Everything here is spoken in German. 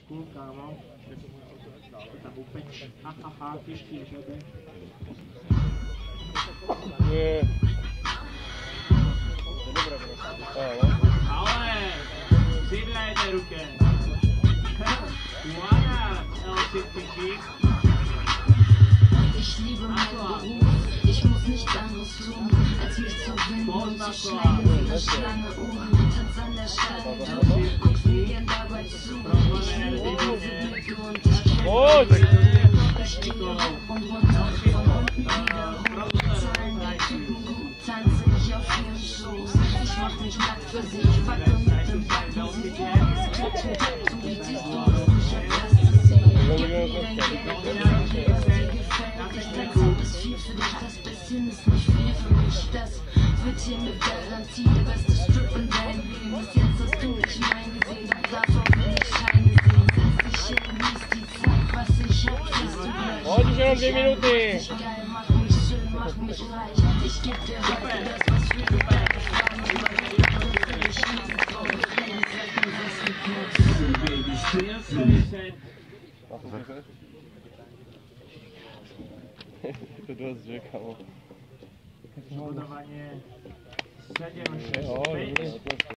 Cool, kámo. Tam upeč. Hahaha, těžký, že by. Je. Ale, přidlejte ruke. Uwaga, LCPG. Ich liebe meinen Beruf, ich muss nichts anderes tun, als mich zu winden und zu schneiden wie eine Schlange oben. Tanz an der Scheibe, guckst mir gern dabei zu. Ich liebe diese Blicke und ich kenne ich stehe hoch und runter, von unten wieder hoch. Zahlen der Typen gut, tanze ich auf ihren Schoß. Ich mach mich nackt für sie, ich wackel mit dem Backen. Sie tragen das Tattoo, wie siehst du aus, ich hab das zu sehen. Gib mir dein Geld, das ist viel für dich, das bisschen ist nicht viel für mich. Das wird hier mit Garantie der beste Strip in deinem Leben. Bis jetzt hast du nicht mein gesehen, doch davon will ich Scheine sehen. Setz dich hin, genieß die Zeit, was ich hab, kriegst du gleich. Oh, die schon 10 Minuten. Mach mich geil, mach mich schön, mach mich reich. Ich geb dir heute das, was für dich bleibt. Fragen über Geld, ich liebe es, und ich rede es weg und was geknüpft. Baby, stehst du nicht hin? To dost rzekało. Budowanie 7, 6, O, 5. nie,